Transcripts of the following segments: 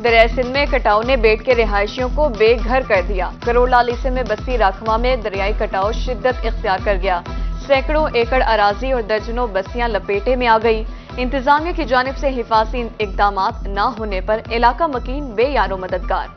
दरियाए सिंध में कटाव ने बेट के रिहायशियों को बेघर कर दिया। करोड़लाल इसे में बस्ती राखवा में दरियाई कटाव शिद्दत इख्तियार कर गया। सैकड़ों एकड़ अराजी और दर्जनों बस्तियां लपेटे में आ गई। इंतजामिया की जानिब से हिफाजी इकदाम न होने पर इलाका मकीन बेयारो मददगार।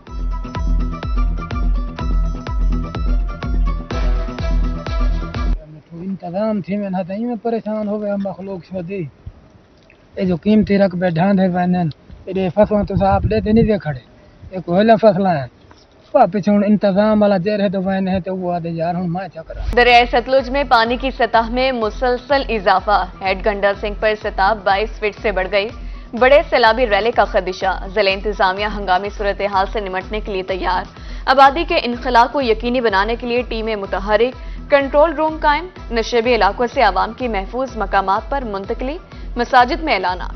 इंतजाम थी में परेशान हो गया मखलूक शदी ये जो कीमती रकबे ढांड है वैन ये फसलों तो साहब ले नहीं दे खड़े एक होला फसला है पीछे इंतजाम वाला जेर है तो वैन है तो वो आधे यार हूं मैं चक्रा। दरियाए सतलुज में पानी की सतह में मुसलसल इजाफा। हेड गंडा सिंह पर सतह 22 फीट से बढ़ गई। बड़े सैलाबी रैली का खदशा। जिले इंतजामिया हंगामी सूरत हाल से निमटने के लिए तैयार। आबादी के इनखला को यकीनी बनाने के लिए टीमें मुतहरिक। कंट्रोल रूम कायम। नशेबी इलाकों से आवाम की महफूज मकामात पर मुंतकली। मसाजिद में ऐलानात।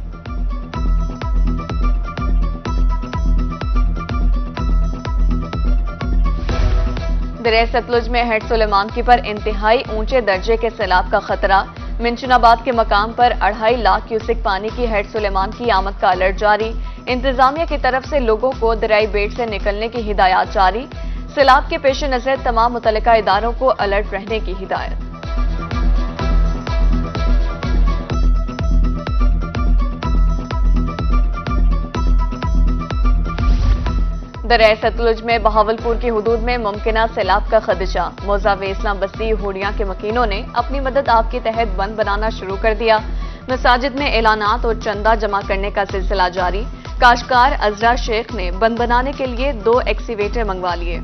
दरिया सतलुज में हेड सुलेमानकी पर इंतहाई ऊंचे दर्जे के सैलाब का खतरा। मिंचनाबाद के मकाम पर 2.5 लाख क्यूसेक पानी की हेड सुलेमान की आमद का अलर्ट जारी। इंतजामिया की तरफ से लोगों को दरियाई बेट से निकलने की हिदायत जारी। सैलाब के पेश नजर तमाम मुतल्लिका इदारों को अलर्ट रहने की हिदायत। दरियाए सतलुज में बहावलपुर की हुदूद में मुमकिना सैलाब का खदशा। मौजा वेसला बस्ती हुडिया के मकीनों ने अपनी मदद आप के तहत बंद बनाना शुरू कर दिया। मसाजिद में ऐलानात और चंदा जमा करने का सिलसिला जारी। काश्तकार अजरा शेख ने बंद बनाने के लिए 2 एक्सीवेटर मंगवा लिए।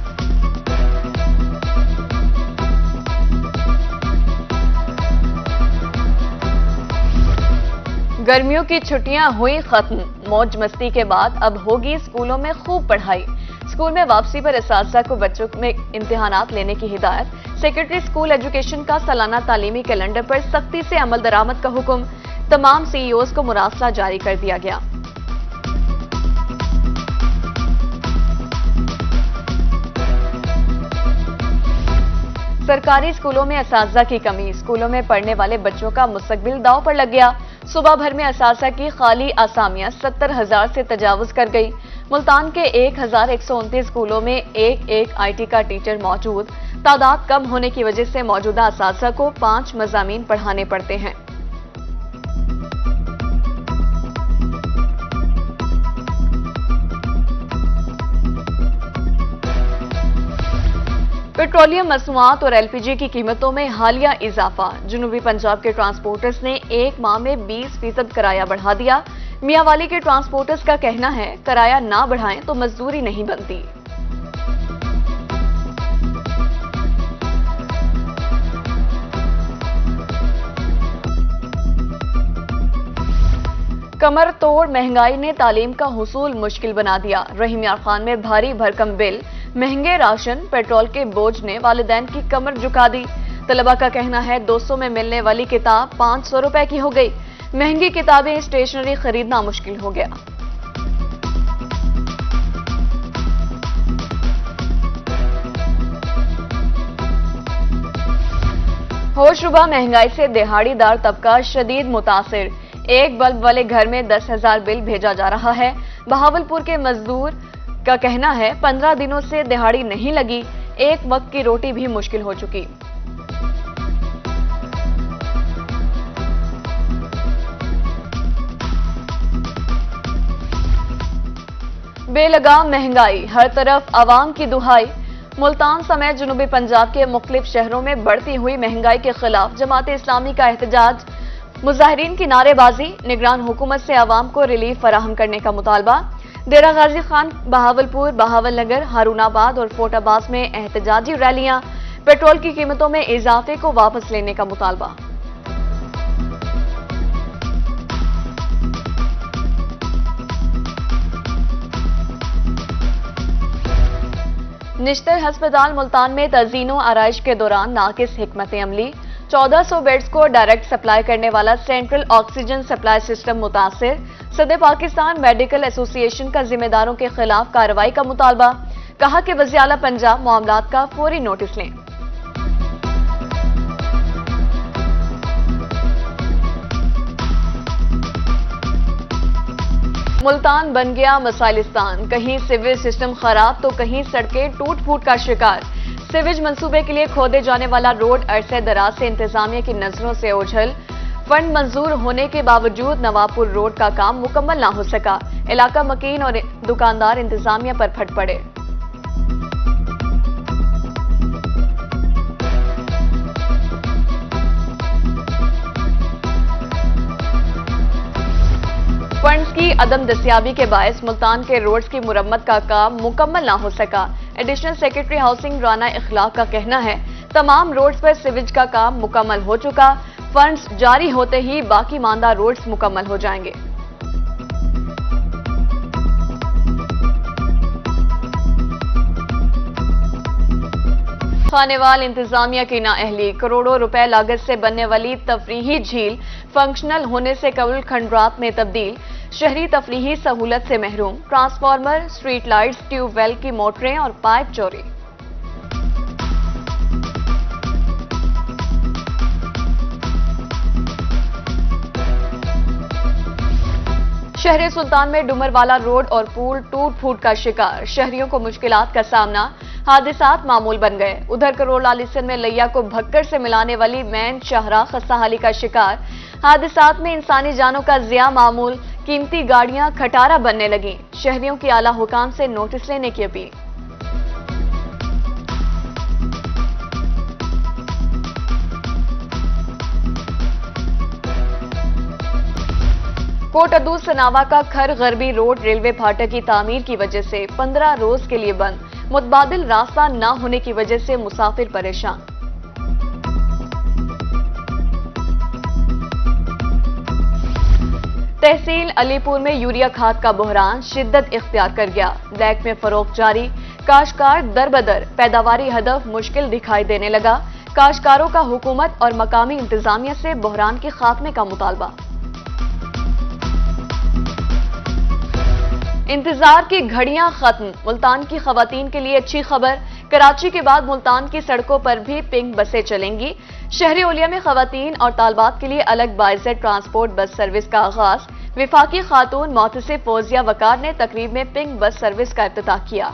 गर्मियों की छुट्टियां हुई खत्म। मौज मस्ती के बाद अब होगी स्कूलों में खूब पढ़ाई। स्कूल में वापसी पर असातिज़ा को बच्चों में इम्तिहानात लेने की हिदायत। सेक्रेटरी स्कूल एजुकेशन का सालाना तालीमी कैलेंडर पर सख्ती से अमल दरामद का हुक्म। तमाम सीईओज को मुरासला जारी कर दिया गया। सरकारी स्कूलों में असातिज़ा की कमी। स्कूलों में पढ़ने वाले बच्चों का मुस्तकबिल दांव पर लग गया। सुबह भर में असातिज़ा की खाली आसामियां 70,000 से तजावुज कर गई। मुल्तान के 1129 स्कूलों में एक IT का टीचर मौजूद। तादाद कम होने की वजह से मौजूदा असातिज़ा को 5 मज़ामीन पढ़ाने पड़ते हैं। पेट्रोलियम मसनूआत और LPG की कीमतों में हालिया इजाफा। जनूबी पंजाब के ट्रांसपोर्टर्स ने एक माह में 20% किराया बढ़ा दिया। मियांवाली के ट्रांसपोर्टर्स का कहना है किराया ना बढ़ाएं तो मजदूरी नहीं बनती। कमर तोड़ महंगाई ने तालीम का हुसूल मुश्किल बना दिया। रहीम यार खान में भारी भरकम बिल, महंगे राशन, पेट्रोल के बोझ ने वालिदैन की कमर झुका दी। तलबा का कहना है 200 में मिलने वाली किताब 500 रुपए की हो गई। महंगी किताबें, स्टेशनरी खरीदना मुश्किल हो गया। होशरुबा महंगाई से दिहाड़ीदार तबका शदीद मुतासिर। एक बल्ब वाले घर में 10,000 बिल भेजा जा रहा है। बहावलपुर के मजदूर का कहना है 15 दिनों से दिहाड़ी नहीं लगी। एक वक्त की रोटी भी मुश्किल हो चुकी। बेलगाम महंगाई, हर तरफ आवाम की दुहाई। मुल्तान समेत जनूबी पंजाब के मुख्तलिफ शहरों में बढ़ती हुई महंगाई के खिलाफ जमात इस्लामी का एहतजाज। मुजाहिरीन की नारेबाजी। निगरान हुकूमत से आवाम को रिलीफ फराहम करने का मुतालबा। डेरा गाजी खान, बहावलपुर, बहावलनगर, हारूनाबाद और फोर्टाबाद में एहतजाजी रैलियां। पेट्रोल की कीमतों में इजाफे को वापस लेने का मुतालबा। निश्तर हस्पताल मुल्तान में तज़ीनो आराइश के दौरान नाकिस हिकमत अमली। 1400 बेड्स को डायरेक्ट सप्लाई करने वाला सेंट्रल ऑक्सीजन सप्लाई सिस्टम मुतासिर। सदर पाकिस्तान मेडिकल एसोसिएशन का जिम्मेदारों के खिलाफ कार्रवाई का मुतालबा। कहा कि वज़ीर आला पंजाब मामलात का फौरी नोटिस लें। मुल्तान बन गया मसाइलिस्तान, कहीं सिवेज सिस्टम खराब तो कहीं सड़कें टूट फूट का शिकार। सिवेज मंसूबे के लिए खोदे जाने वाला रोड अरसे दराज से इंतजामिया की नजरों से ओझल। फंड मंजूर होने के बावजूद नवाबपुर रोड का काम मुकम्मल न हो सका। इलाका मकीन और दुकानदार इंतजामिया पर फट पड़े। फंड्स की अदम दस्तियाबी के बायस मुल्तान के रोड्स की मुरम्मत का काम मुकम्मल ना हो सका। Additional secretary housing Rana Ikhlaq का कहना है तमाम रोड्स पर सिवेज का काम मुकम्मल हो चुका, फंड्स जारी होते ही बाकी मानदा रोड्स मुकम्मल हो जाएंगे। खानेवाल इंतजामिया की नाअहली, करोड़ों रुपए लागत से बनने वाली तफरीही झील फंक्शनल होने से कबल खंडरात में तब्दील, शहरी तफरीही सहूलत से महरूम। ट्रांसफार्मर, स्ट्रीट लाइट्स, ट्यूबवेल की मोटरें और पाइप चोरी। शहर सुल्तान में डुमरवाला रोड और पुल टूट फूट का शिकार, शहरियों को मुश्किलात का सामना, हादसात मामूल बन गए। उधर करोला लिसन में लैया को भक्कर से मिलाने वाली मैन शाहराह खस्ताहाली का शिकार, हादसात में इंसानी जानों का जिया मामूल, कीमती गाड़ियां खटारा बनने लगी। शहरियों की आला हुकाम से नोटिस लेने की अपील। कोटअदू सनावा का खर गरबी रोड रेलवे फाटक की तामीर की वजह से 15 रोज के लिए बंद, मुतबादिल रास्ता न होने की वजह से मुसाफिर परेशान। तहसील अलीपुर में यूरिया खाद का बहरान शिद्दत इख्तियार कर गया, ब्लैक में फरोख्त जारी, काश्तकार दरबदर, पैदावारी हदफ मुश्किल दिखाई देने लगा। काश्तकारों का हुकूमत और मकामी इंतजामिया से बहरान के खात्मे का मुतालबा। इंतजार की घड़ियां खत्म, मुल्तान की खवातीन के लिए अच्छी खबर, कराची के बाद मुल्तान की सड़कों पर भी पिंक बसें चलेंगी। शहरी ओलिया में खवातीन और तालबात के लिए अलग बाइजेट ट्रांसपोर्ट बस सर्विस का आगाज। विफाकी खातून मोहतसिब फौजिया वकार ने तकरीब में पिंक बस सर्विस का इफ्तिताह किया।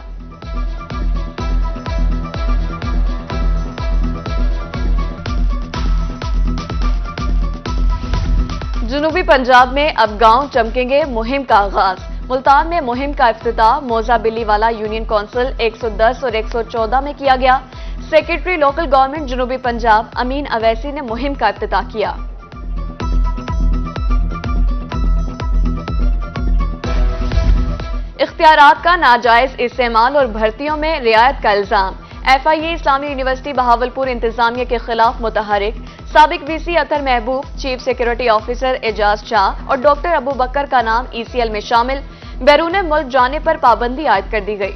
जुनूबी पंजाब में अब गांव चमकेंगे मुहिम का आगाज। मुल्तान में मुहिम का इफ्तिताह मोजा बिल्लीवाला यूनियन काउंसिल 110 और 114 में किया गया। सेक्रेटरी लोकल गवर्नमेंट जुनूबी पंजाब अमीन अवैसी ने मुहिम का इफ्तिताह किया। इख्तियारात का नाजायज इस्तेमाल और भर्तियों में रियायत का इल्जाम। FIA इस्लामी यूनिवर्सिटी बहावलपुर इंतजामिया के खिलाफ मुतहरिक। साबिक VC Atar Mehboob, chief security officer Ejaz Shah और डॉक्टर अबू बकर का नाम ECL में शामिल। बैरून मुल्क जाने पर पाबंदी आयद कर दी गई।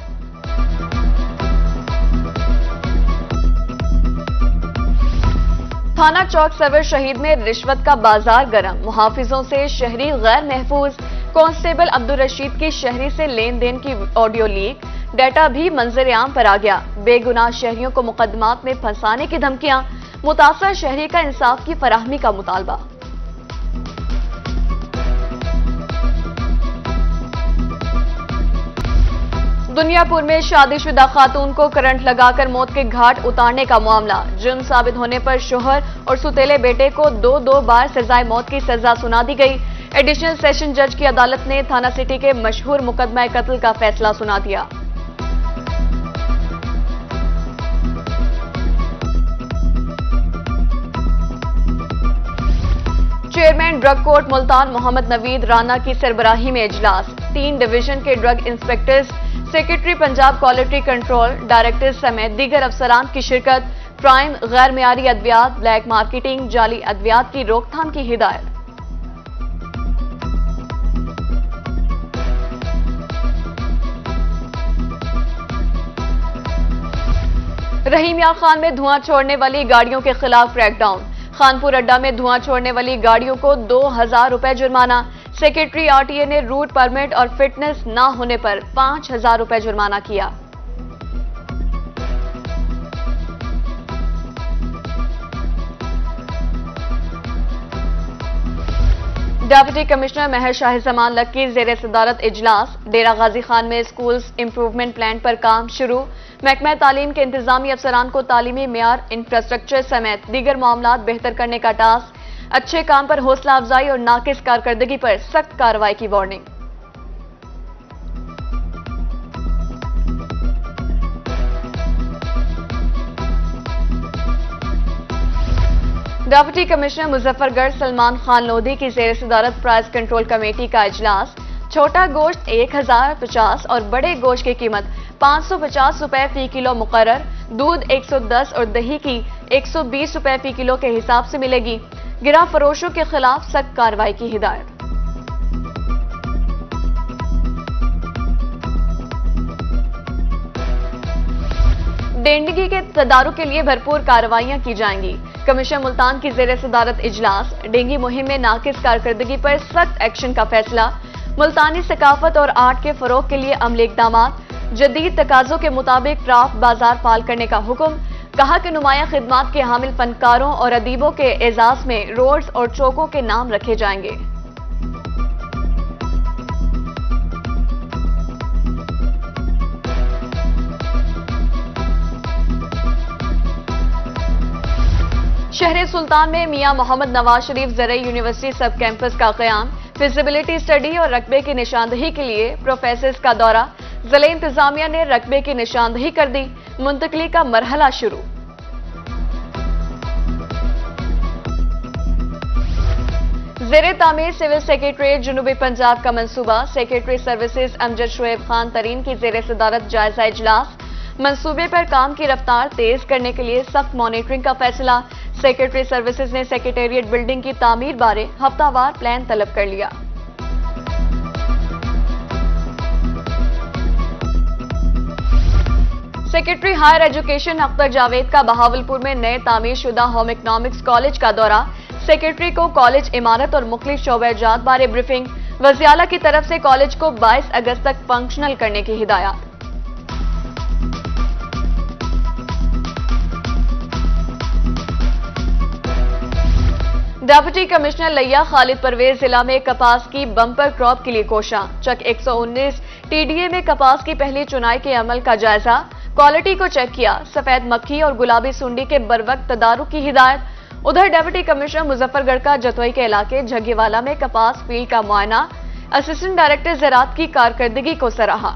थाना चौक सवर शहीद में रिश्वत का बाजार गरम, मुहाफिजों से शहरी गैर महफूज। कांस्टेबल अब्दुल रशीद की शहरी से लेन देन की ऑडियो लीक, डेटा भी मंजर आम पर आ गया। बेगुनाह शहरियों को मुकदमात में फंसाने की धमकियां, मुतासर शहरी का इंसाफ की फराहमी का मुतालबा। दुनियापुर में शादीशुदा खातून को करंट लगाकर मौत के घाट उतारने का मामला, जुर्म साबित होने पर शोहर और सुतेले बेटे को 2 बार सजाए मौत की सजा सुना दी गई। एडिशनल सेशन जज की अदालत ने थाना सिटी के मशहूर मुकदमा कत्ल का फैसला सुना दिया। Chairman drug court Multan Mohammad Naveed Rana की सरबराही में इजलास। 3 डिवीजन के drug inspectors, secretary Punjab quality control, director समेत दीगर अफसरान की शिरकत। क्राइम, गैर मियारी अद्वियात, ब्लैक मार्केटिंग, जाली अद्वियात की रोकथाम की हिदायत। रहीम यार खान में धुआं छोड़ने वाली गाड़ियों के खिलाफ क्रैकडाउन। खानपुर अड्डा में धुआं छोड़ने वाली गाड़ियों को 2000 रुपए जुर्माना। सेक्रेटरी RTA ने रूट परमिट और फिटनेस न होने पर 5000 रुपए जुर्माना किया। डिप्टी कमिश्नर महर शाह-ए-जमान लक्की ज़ेरे सदारत इजलास। डेरा गाजी खान में स्कूल्स इंप्रूवमेंट प्लान पर काम शुरू। महकमा तालीम के इंतजामी अफसरान को तालीमी मेयार, इंफ्रास्ट्रक्चर समेत दीगर मामलात बेहतर करने का टास्क। अच्छे काम पर हौसला अफजाई और नाकिस कारकर्दगी पर सख्त कार्रवाई की warning. Deputy commissioner Muzaffargarh Salman Khan Lodhi की ज़ेर सदारत प्राइस कंट्रोल कमेटी का इजलास। छोटा गोश्त 1050 और बड़े गोश्त की कीमत 550 रुपए फी किलो मुकर्रर। दूध 110 और दही की 120 रुपए फी किलो के हिसाब से मिलेगी। गिरा फरोशों के खिलाफ सख्त कार्रवाई की हिदायत। डेंगू के तदारुक के लिए भरपूर कार्रवाइयां की जाएंगी। कमिश्नर मुल्तान की ज़ेर सदारत इजलास। डेंगू मुहिम में नाकिस कारकर्दगी पर सख्त एक्शन का फैसला। मुल्तानी सकाफत और आर्ट के फरोग के लिए अमली इक़दामात। जदीद तकाज़ों के मुताबिक क्राफ्ट बाजार फाल करने का हुक्म। कहा कि नुमाया खिदमात के हामिल फनकारों और अदीबों के एजाज में रोड्स और चौकों के नाम रखे जाएंगे। शहर सुल्तान में मियां मोहम्मद नवाज शरीफ ज़रई यूनिवर्सिटी सब कैंपस का क़याम। फिजिबिलिटी स्टडी और रकबे की निशानदही के लिए प्रोफेसर्स का दौरा। ज़िले इंतजामिया ने रकबे की निशानदही कर दी। मुंतकली का मरहला शुरू। ज़ेरे तामीर सिविल सेक्रेटरीट जुनूबी पंजाब का मंसूबा। सेक्रेटरी सर्विसेज अमजद शुएब खान तरीन की ज़ेर सदारत जायजा इजलास। मंसूबे पर काम की रफ्तार तेज करने के लिए सख्त मॉनिटरिंग का फैसला। सेक्रेटरी सर्विसेज ने सेक्रेटेरिएट बिल्डिंग की तामीर बारे हफ्तावार प्लान तलब कर लिया। Secretary higher education Akhtar Javed का बहावलपुर में नए तामीर शुदा होम इकनॉमिक्स कॉलेज का दौरा। सेक्रेटरी को कॉलेज इमारत और मुख्तलिफ शोबेजात बारे ब्रीफिंग। वज़ीर की तरफ से कॉलेज को 22 अगस्त तक फंक्शनल करने की हिदायत। डिप्टी कमिश्नर लिया खालिद परवेज जिला में कपास की बम्पर क्रॉप के लिए कोशा। चक 119 टीडीए में कपास की पहली चुनाई के अमल का जायजा। क्वालिटी को चेक किया। सफेद मक्खी और गुलाबी सुंडी के बरवक्त तदारुक की हिदायत। उधर डिप्टी कमिश्नर मुजफ्फरगढ़ का जतोई के इलाके झग्गीवाला में कपास फील्ड का मुआयना। असिस्टेंट डायरेक्टर ज़राअत की कारकर्दगी को सराहा।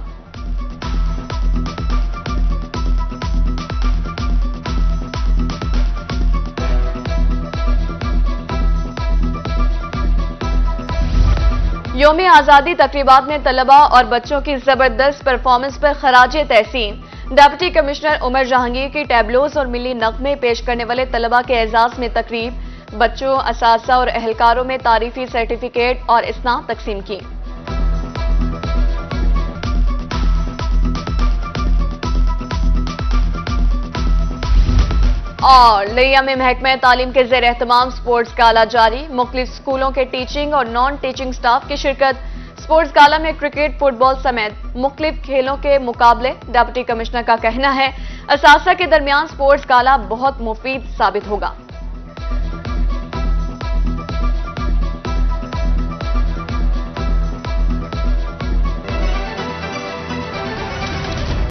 यौम आज़ादी तकरीबात में तलबा और बच्चों की जबरदस्त परफॉर्मेंस पर खराजे तहसीन। डिप्टी कमिश्नर उमर जहांगीर की टैबलोज और मिली नग़मे पेश करने वाले तलबा के एजाज में तकरीब। बच्चों, असातिज़ा और एहलकारों में तारीफी सर्टिफिकेट और इस्नाद तकसीम की। और लिया में महकमा तालीम के ज़ेर एहतमाम स्पोर्ट्स गाला जारी। मुख्तलिफ स्कूलों के टीचिंग और नॉन टीचिंग स्टाफ की शिरकत। स्पोर्ट्स गाला में क्रिकेट, फुटबॉल समेत मुख्तलिफ खेलों के मुकाबले। डिप्टी कमिश्नर का कहना है असातिज़ा के दरमियान स्पोर्ट्स गाला बहुत मुफीद साबित होगा।